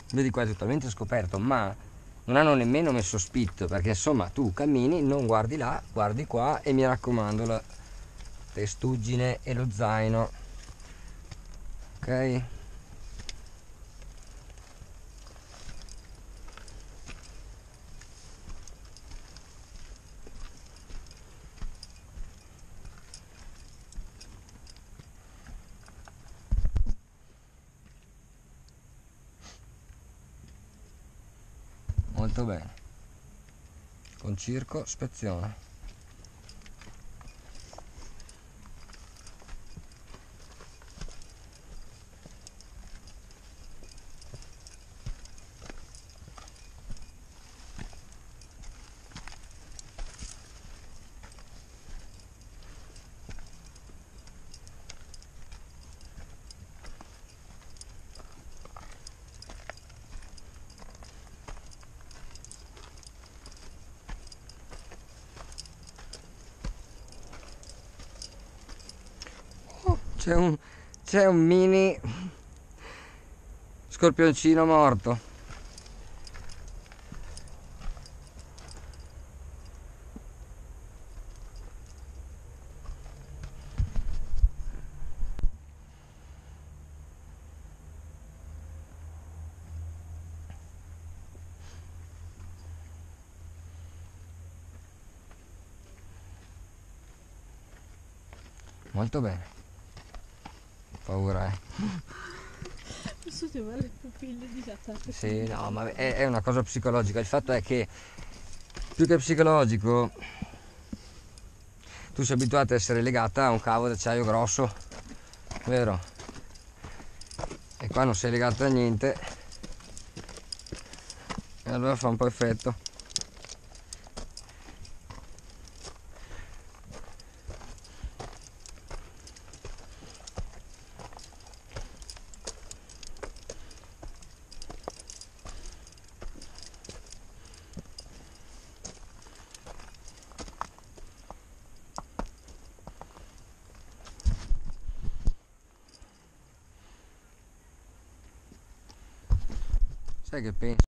Vedi qua è totalmente scoperto, ma non hanno nemmeno messo spitto, perché insomma tu cammini, non guardi là, guardi qua e mi raccomando la testuggine e lo zaino, ok? Molto bene. Con circo spezione. C'è un, c'è un mini scorpioncino morto. Molto bene. Paura, Posso chiamare le pupille dilatate? Sì, no, ma è una cosa psicologica. Il fatto è che più che psicologico, tu sei abituato a essere legata a un cavo d'acciaio grosso, vero? E qua non sei legato a niente e allora fa un po' effetto. Sai che penso?